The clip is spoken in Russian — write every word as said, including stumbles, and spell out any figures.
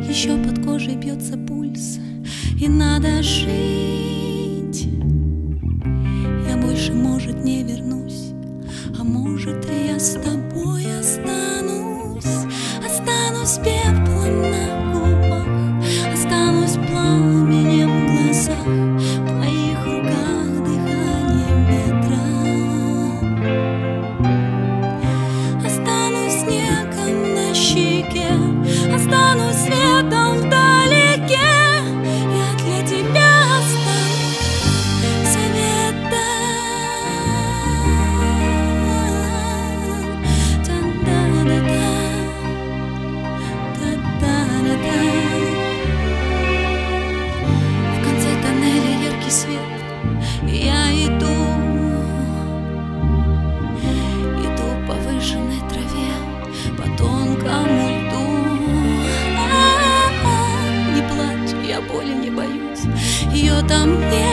Еще под кожей бьется пульс, и надо жить. Я больше, может, не вернусь, а может, и я с тобой останусь. Останусь пеплом на губах, останусь пламенем в глазах, в твоих руках дыханием ветра. Останусь снегом на щеке, останусь светом вдалеке. Я для тебя останусь советом. Та-да-да-да, та-да-да-да. В конце тоннеля яркий свет, и я иду, иду по выжженной траве, по тонкому льду. Я боли не боюсь, ее там нет.